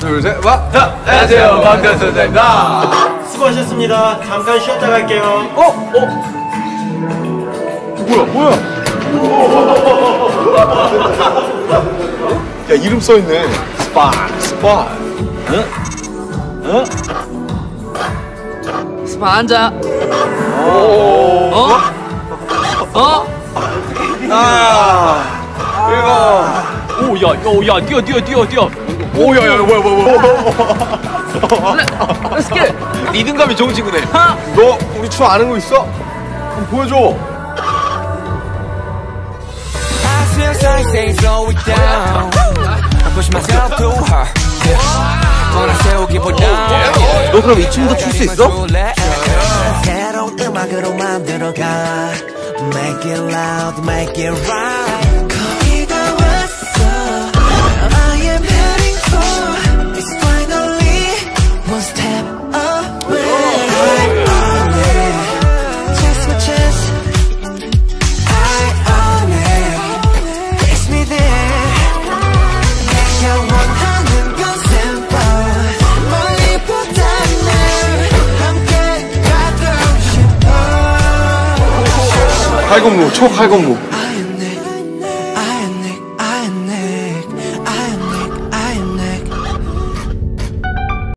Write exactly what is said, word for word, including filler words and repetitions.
둘, 셋, 와! 자, 안녕하세요. 방탄소년단입니다. 수고하셨습니다. 잠깐 쉬었다 갈게요. 어? 어? 뭐야, 뭐야? 야, 이름 써있네. 스팟, 스팟. 응? 응? 스팟 앉아. 오. 어? 어? 아. 이거. 오, 야, 오, 야, 뛰어, 뛰어, 뛰어, 뛰어. 오, 야, 야, 뭐야, 뭐야, 뭐야. Let's get it. 리듬감이 좋은 친구네. 하? 너 우리 춤 아는 거 있어? 한번 보여줘. 너 그럼 이 춤도 출 수 있어? 새로운 음악으로 만들어가 Make it loud, make it right 거의 다 왔어 I am heading for It's finally one step away I own it Chance for chance I own it Taste me there 내가 원하는 건 simple 멀리보다는 함께 가고 싶어 칼군무, 초칼군무.